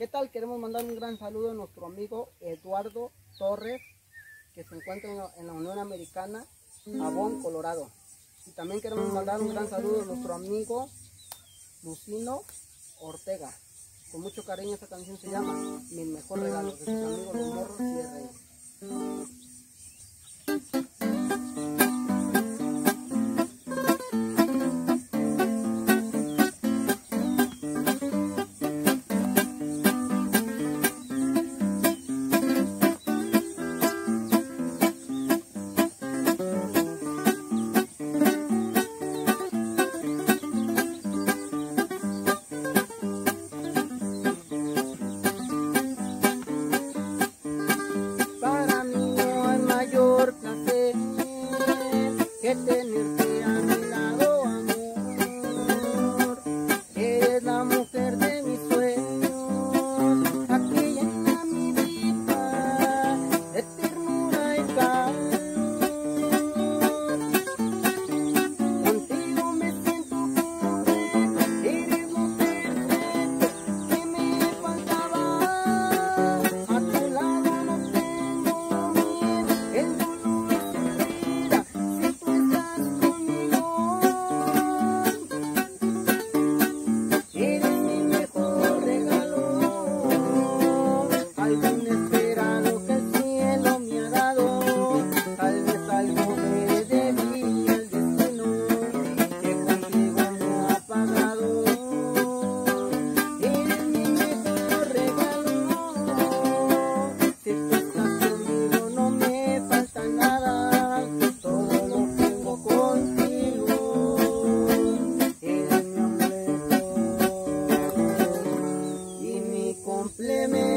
¿Qué tal? Queremos mandar un gran saludo a nuestro amigo Eduardo Torres, que se encuentra en la Unión Americana, Avon, Colorado. Y también queremos mandar un gran saludo a nuestro amigo Lucino Ortega. Con mucho cariño, esta canción se llama Mi Mejor Regalo, de sus amigos Los Morros y el Rey. Que tenerte a mi lado, amor. Eres la mujer de mis sueños, aquella en mi vida de ternura y calor. Contigo me siento completa, eres lo perfecto que me faltaba. A tu lado no tengo miedo, el dolor es mentira. Eres mi mejor regalo, algo inesperado que el cielo me ha dado. Tal vez algo me debía el destino, que contigo no ha pagado. Eres mi mejor regalo, si tú estás conmigo no me falta nada, todo lo tengo contigo. Eres mi amuleto y mi complemento.